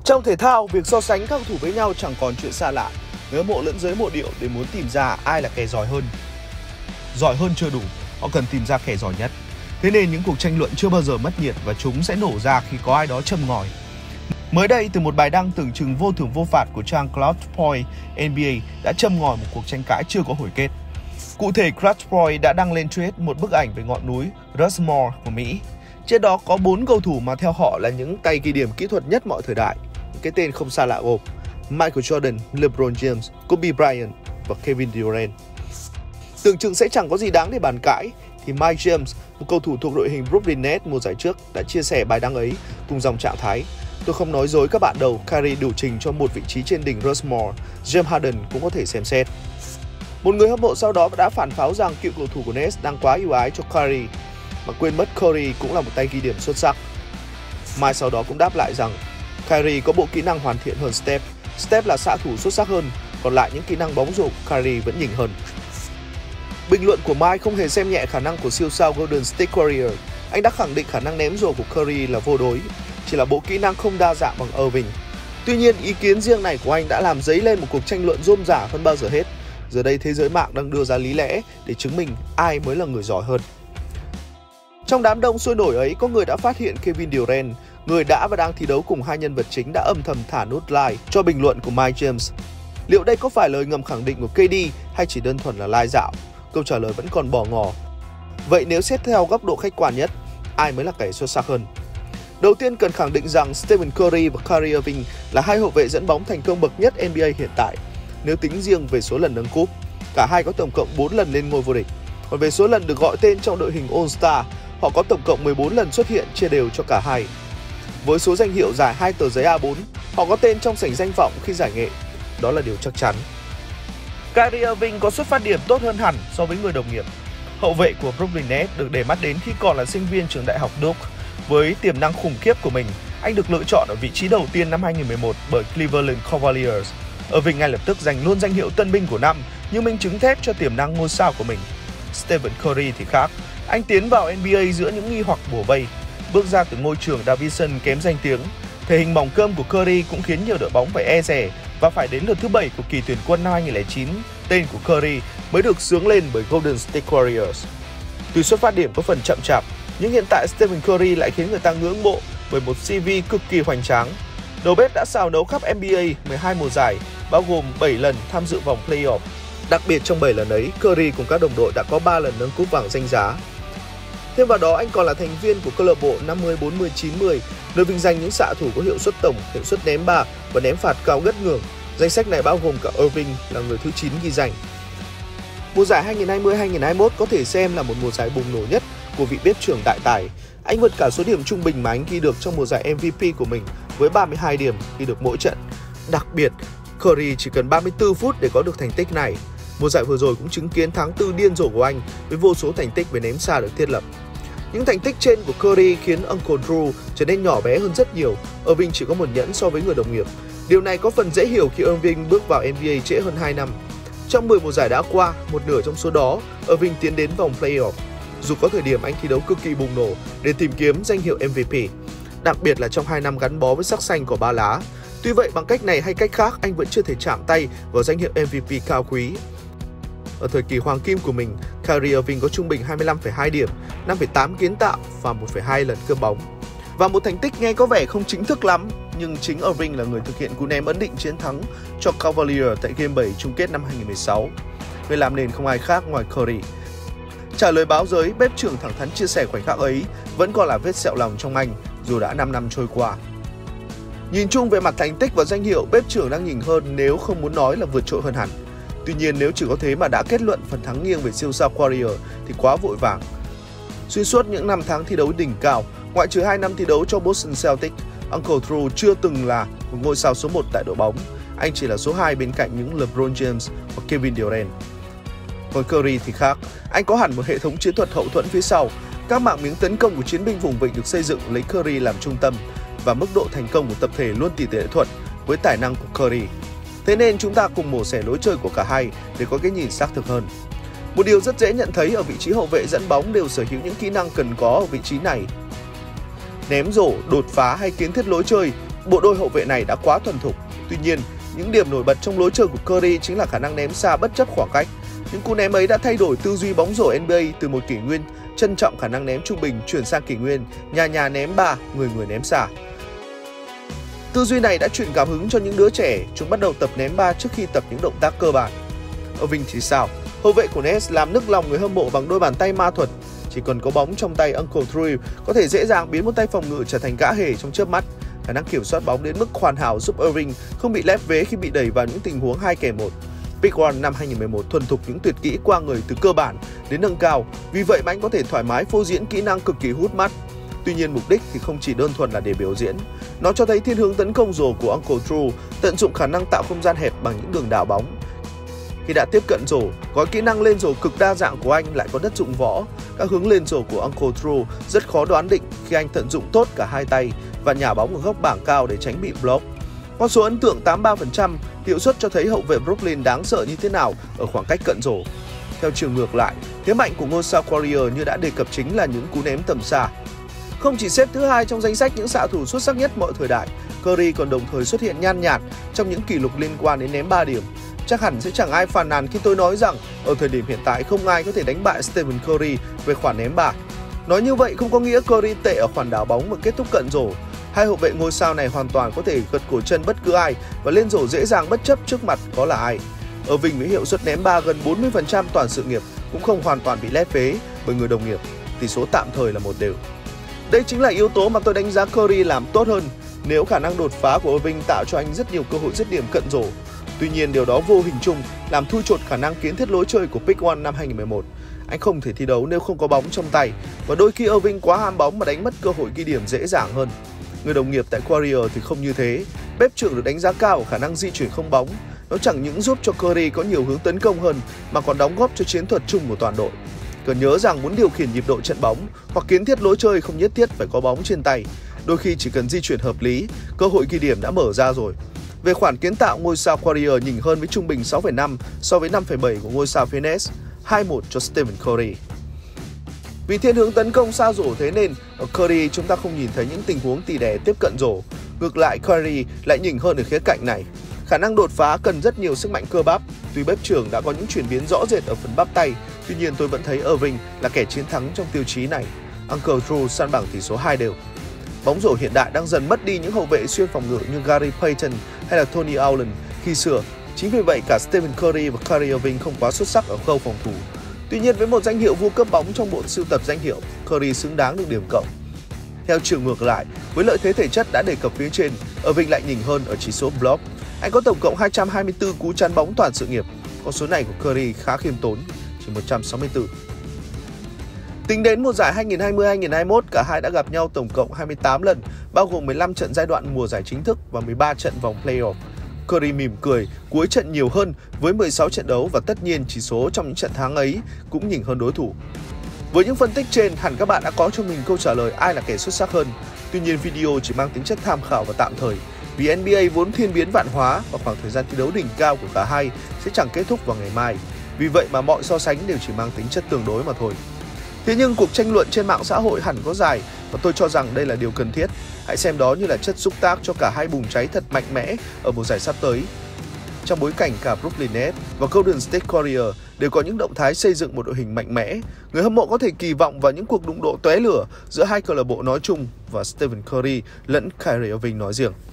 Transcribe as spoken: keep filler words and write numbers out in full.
Trong thể thao, việc so sánh các cầu thủ với nhau chẳng còn chuyện xa lạ. Người hâm mộ lẫn giới mộ điệu để muốn tìm ra ai là kẻ giỏi hơn. Giỏi hơn chưa đủ, họ cần tìm ra kẻ giỏi nhất. Thế nên những cuộc tranh luận chưa bao giờ mất nhiệt và chúng sẽ nổ ra khi có ai đó châm ngòi. Mới đây, từ một bài đăng tưởng chừng vô thưởng vô phạt của trang Clutch Point N B A đã châm ngòi một cuộc tranh cãi chưa có hồi kết. Cụ thể, Clutch Point đã đăng lên thread một bức ảnh về ngọn núi Rushmore của Mỹ. Trên đó có bốn cầu thủ mà theo họ là những tay ghi điểm kỹ thuật nhất mọi thời đại. Cái tên không xa lạ gồm Michael Jordan, LeBron James, Kobe Bryant và Kevin Durant. Tưởng chừng sẽ chẳng có gì đáng để bàn cãi, thì Mike James, một cầu thủ thuộc đội hình Brooklyn Nets mùa giải trước, đã chia sẻ bài đăng ấy cùng dòng trạng thái: "Tôi không nói dối các bạn đâu, Kyrie đủ trình cho một vị trí trên đỉnh Rushmore, James Harden cũng có thể xem xét." Một người hâm mộ sau đó đã phản pháo rằng cựu cầu thủ của Nets đang quá ưu ái cho Kyrie, mà quên mất Curry cũng là một tay ghi điểm xuất sắc. Mike sau đó cũng đáp lại rằng Kyrie có bộ kỹ năng hoàn thiện hơn Steph, Steph là xạ thủ xuất sắc hơn, còn lại những kỹ năng bóng rổ Kyrie vẫn nhỉnh hơn. Bình luận của Mike không hề xem nhẹ khả năng của siêu sao Golden State Warriors. Anh đã khẳng định khả năng ném rổ của Curry là vô đối, chỉ là bộ kỹ năng không đa dạng bằng Irving. Tuy nhiên, ý kiến riêng này của anh đã làm dấy lên một cuộc tranh luận rôm rả hơn bao giờ hết. Giờ đây thế giới mạng đang đưa ra lý lẽ để chứng minh ai mới là người giỏi hơn. Trong đám đông sôi nổi ấy, có người đã phát hiện Kevin Durant, người đã và đang thi đấu cùng hai nhân vật chính, đã âm thầm thả nút like cho bình luận của Mike James. Liệu đây có phải lời ngầm khẳng định của K D hay chỉ đơn thuần là lai dạo? Câu trả lời vẫn còn bỏ ngỏ. Vậy nếu xét theo góc độ khách quan nhất, ai mới là kẻ xuất sắc hơn? Đầu tiên cần khẳng định rằng Stephen Curry và Kyrie Irving là hai hậu vệ dẫn bóng thành công bậc nhất N B A hiện tại. Nếu tính riêng về số lần nâng cúp, cả hai có tổng cộng bốn lần lên ngôi vô địch. Còn về số lần được gọi tên trong đội hình All-Star, họ có tổng cộng mười bốn lần xuất hiện, chia đều cho cả hai. Với số danh hiệu dài hai tờ giấy A bốn, họ có tên trong sảnh danh vọng khi giải nghệ. Đó là điều chắc chắn. Kyrie Irving có xuất phát điểm tốt hơn hẳn so với người đồng nghiệp. Hậu vệ của Brooklyn Nets được để mắt đến khi còn là sinh viên trường đại học Duke. Với tiềm năng khủng khiếp của mình, anh được lựa chọn ở vị trí đầu tiên năm hai nghìn mười một bởi Cleveland Cavaliers. Irving ngay lập tức giành luôn danh hiệu tân binh của năm, như minh chứng thép cho tiềm năng ngôi sao của mình. Stephen Curry thì khác. Anh tiến vào N B A giữa những nghi hoặc bủa vây. Bước ra từ ngôi trường Davidson kém danh tiếng, thể hình mỏng cơm của Curry cũng khiến nhiều đội bóng phải e dè, và phải đến lượt thứ bảy của kỳ tuyển quân năm hai nghìn lẻ chín, tên của Curry mới được xướng lên bởi Golden State Warriors. Tuy xuất phát điểm có phần chậm chạp, nhưng hiện tại Stephen Curry lại khiến người ta ngưỡng mộ bởi một xê vê cực kỳ hoành tráng. Đầu bếp đã xào nấu khắp N B A mười hai mùa giải, bao gồm bảy lần tham dự vòng playoff. Đặc biệt trong bảy lần ấy, Curry cùng các đồng đội đã có ba lần nâng cúp vàng danh giá. Thêm vào đó, anh còn là thành viên của câu lạc bộ năm mươi bốn mươi chín mươi, nơi vinh danh những xạ thủ có hiệu suất tổng, hiệu suất ném ba và ném phạt cao ngất ngưỡng. Danh sách này bao gồm cả Irving là người thứ chín ghi danh. Mùa giải hai nghìn không trăm hai mươi hai nghìn không trăm hai mươi mốt có thể xem là một mùa giải bùng nổ nhất của vị bếp trưởng đại tài. Anh vượt cả số điểm trung bình mà anh ghi được trong mùa giải M V P của mình với ba mươi hai điểm ghi được mỗi trận. Đặc biệt, Curry chỉ cần ba mươi tư phút để có được thành tích này. Mùa giải vừa rồi cũng chứng kiến tháng tư điên rồ của anh với vô số thành tích về ném xa được thiết lập. Những thành tích trên của Curry khiến Uncle Drew trở nên nhỏ bé hơn rất nhiều. Irving chỉ có một nhẫn so với người đồng nghiệp. Điều này có phần dễ hiểu khi Irving bước vào N B A trễ hơn hai năm. Trong mười mùa giải đã qua, một nửa trong số đó, Irving tiến đến vòng playoff. Dù có thời điểm anh thi đấu cực kỳ bùng nổ để tìm kiếm danh hiệu M V P, đặc biệt là trong hai năm gắn bó với sắc xanh của ba lá. Tuy vậy, bằng cách này hay cách khác, anh vẫn chưa thể chạm tay vào danh hiệu M V P cao quý. Ở thời kỳ hoàng kim của mình, Kyrie Irving có trung bình hai mươi lăm phẩy hai điểm, năm phẩy tám kiến tạo và một phẩy hai lần cướp bóng. Và một thành tích nghe có vẻ không chính thức lắm, nhưng chính Irving là người thực hiện cú ném ấn định chiến thắng cho Cavaliers tại Game bảy chung kết năm hai nghìn không trăm mười sáu. Người làm nền không ai khác ngoài Curry. Trả lời báo giới, bếp trưởng thẳng thắn chia sẻ khoảnh khắc ấy vẫn còn là vết sẹo lòng trong anh dù đã năm năm trôi qua. Nhìn chung về mặt thành tích và danh hiệu, bếp trưởng đang nhỉnh hơn nếu không muốn nói là vượt trội hơn hẳn. Tuy nhiên, nếu chỉ có thế mà đã kết luận phần thắng nghiêng về siêu sao Warriors thì quá vội vàng. Xuyên suốt những năm tháng thi đấu đỉnh cao, ngoại trừ hai năm thi đấu cho Boston Celtics, Uncle Drew chưa từng là một ngôi sao số một tại đội bóng. Anh chỉ là số hai bên cạnh những LeBron James và Kevin Durant. Còn Curry thì khác, anh có hẳn một hệ thống chiến thuật hậu thuẫn phía sau. Các mạng miếng tấn công của chiến binh vùng vịnh được xây dựng lấy Curry làm trung tâm, và mức độ thành công của tập thể luôn tỷ lệ thuận với tài năng của Curry. Thế nên chúng ta cùng mổ xẻ lối chơi của cả hai để có cái nhìn xác thực hơn. Một điều rất dễ nhận thấy ở vị trí hậu vệ dẫn bóng đều sở hữu những kỹ năng cần có ở vị trí này. Ném rổ, đột phá hay kiến thiết lối chơi bộ đôi hậu vệ này đã quá thuần thục. Tuy nhiên, những điểm nổi bật trong lối chơi của Curry chính là khả năng ném xa bất chấp khoảng cách. Những cú ném ấy đã thay đổi tư duy bóng rổ N B A từ một kỷ nguyên trân trọng khả năng ném trung bình chuyển sang kỷ nguyên nhà nhà ném ba, người người ném xa. Tư duy này đã truyền cảm hứng cho những đứa trẻ, chúng bắt đầu tập ném ba trước khi tập những động tác cơ bản. Irving thì sao? Hậu vệ của Nets làm nức lòng người hâm mộ bằng đôi bàn tay ma thuật. Chỉ cần có bóng trong tay, Uncle Drew có thể dễ dàng biến một tay phòng ngự trở thành gã hề trong chớp mắt. Khả năng kiểm soát bóng đến mức hoàn hảo giúp Irving không bị lép vế khi bị đẩy vào những tình huống hai kèm một. Pick One năm hai nghìn không trăm mười một thuần thục những tuyệt kỹ qua người từ cơ bản đến nâng cao, vì vậy mà anh có thể thoải mái phô diễn kỹ năng cực kỳ hút mắt. Tuy nhiên mục đích thì không chỉ đơn thuần là để biểu diễn. Nó cho thấy thiên hướng tấn công rổ của Uncle Drew tận dụng khả năng tạo không gian hẹp bằng những đường đảo bóng. Khi đã tiếp cận rổ, gói kỹ năng lên rổ cực đa dạng của anh lại có đất dụng võ. Các hướng lên rổ của Uncle Drew rất khó đoán định khi anh tận dụng tốt cả hai tay và nhả bóng ở góc bảng cao để tránh bị block. Con số ấn tượng tám mươi ba phần trăm, hiệu suất cho thấy hậu vệ Brooklyn đáng sợ như thế nào ở khoảng cách cận rổ. Theo chiều ngược lại, thế mạnh của ngôi sao Warrior như đã đề cập chính là những cú ném tầm xa. Không chỉ xếp thứ hai trong danh sách những xạ thủ xuất sắc nhất mọi thời đại, Curry còn đồng thời xuất hiện nhan nhản trong những kỷ lục liên quan đến ném ba điểm. Chắc hẳn sẽ chẳng ai phàn nàn khi tôi nói rằng ở thời điểm hiện tại không ai có thể đánh bại Stephen Curry về khoản ném ba. Nói như vậy không có nghĩa Curry tệ ở khoản đảo bóng và kết thúc cận rổ. Hai hậu vệ ngôi sao này hoàn toàn có thể gật cổ chân bất cứ ai và lên rổ dễ dàng bất chấp trước mặt có là ai. Irving với hiệu suất ném ba gần bốn mươi phần trăm toàn sự nghiệp cũng không hoàn toàn bị lép vế bởi người đồng nghiệp. Tỷ số tạm thời là một đều. Đây chính là yếu tố mà tôi đánh giá Curry làm tốt hơn nếu khả năng đột phá của Irving tạo cho anh rất nhiều cơ hội dứt điểm cận rổ. Tuy nhiên điều đó vô hình chung làm thui chột khả năng kiến thiết lối chơi của Pick One năm hai nghìn không trăm mười một. Anh không thể thi đấu nếu không có bóng trong tay và đôi khi Irving quá ham bóng mà đánh mất cơ hội ghi điểm dễ dàng hơn. Người đồng nghiệp tại Warrior thì không như thế. Bếp trưởng được đánh giá cao ở khả năng di chuyển không bóng. Nó chẳng những giúp cho Curry có nhiều hướng tấn công hơn mà còn đóng góp cho chiến thuật chung của toàn đội. Cần nhớ rằng muốn điều khiển nhịp độ trận bóng hoặc kiến thiết lối chơi không nhất thiết phải có bóng trên tay. Đôi khi chỉ cần di chuyển hợp lý, cơ hội ghi điểm đã mở ra rồi. Về khoản kiến tạo, ngôi sao Warrior nhỉnh hơn với trung bình sáu phẩy năm so với năm phẩy bảy của ngôi sao Phoenix, hai một cho Stephen Curry. Vì thiên hướng tấn công xa rổ thế nên ở Curry chúng ta không nhìn thấy những tình huống tỉ đè tiếp cận rổ. Ngược lại, Curry lại nhỉnh hơn ở khía cạnh này. Khả năng đột phá cần rất nhiều sức mạnh cơ bắp. Tuy bếp trưởng đã có những chuyển biến rõ rệt ở phần bắp tay, tuy nhiên tôi vẫn thấy Irving là kẻ chiến thắng trong tiêu chí này. Uncle Drew san bằng tỷ số hai đều. Bóng rổ hiện đại đang dần mất đi những hậu vệ xuyên phòng ngự như Gary Payton hay là Tony Allen khi xưa. Chính vì vậy cả Stephen Curry và Kyrie Irving không quá xuất sắc ở khâu phòng thủ. Tuy nhiên với một danh hiệu vua cướp bóng trong bộ sưu tập danh hiệu, Curry xứng đáng được điểm cộng. Theo chiều ngược lại, với lợi thế thể chất đã đề cập phía trên, Irving lại nhỉnh hơn ở chỉ số block. Anh có tổng cộng hai trăm hai mươi tư cú chắn bóng toàn sự nghiệp. Con số này của Curry khá khiêm tốn, chỉ một trăm sáu mươi tư. Tính đến mùa giải hai nghìn không trăm hai mươi hai nghìn không trăm hai mươi mốt, cả hai đã gặp nhau tổng cộng hai mươi tám lần, bao gồm mười lăm trận giai đoạn mùa giải chính thức và mười ba trận vòng playoff. Curry mỉm cười, cuối trận nhiều hơn với mười sáu trận đấu và tất nhiên chỉ số trong những trận thắng ấy cũng nhỉnh hơn đối thủ. Với những phân tích trên, hẳn các bạn đã có cho mình câu trả lời ai là kẻ xuất sắc hơn. Tuy nhiên video chỉ mang tính chất tham khảo và tạm thời, vì N B A vốn thiên biến vạn hóa và khoảng thời gian thi đấu đỉnh cao của cả hai sẽ chẳng kết thúc vào ngày mai. Vì vậy mà mọi so sánh đều chỉ mang tính chất tương đối mà thôi. Thế nhưng cuộc tranh luận trên mạng xã hội hẳn có dài và tôi cho rằng đây là điều cần thiết. Hãy xem đó như là chất xúc tác cho cả hai bùng cháy thật mạnh mẽ ở mùa giải sắp tới. Trong bối cảnh cả Brooklyn Nets và Golden State Warriors đều có những động thái xây dựng một đội hình mạnh mẽ, người hâm mộ có thể kỳ vọng vào những cuộc đụng độ tóe lửa giữa hai câu lạc bộ nói chung và Stephen Curry lẫn Kyrie Irving nói riêng.